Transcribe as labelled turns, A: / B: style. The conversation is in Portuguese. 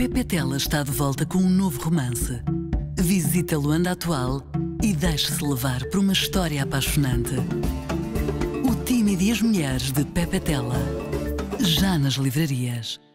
A: Pepe Tela está de volta com um novo romance. Visita a Luanda atual e deixe-se levar por uma história apaixonante. O Tímido e as Mulheres de Pepe Tela. Já nas livrarias.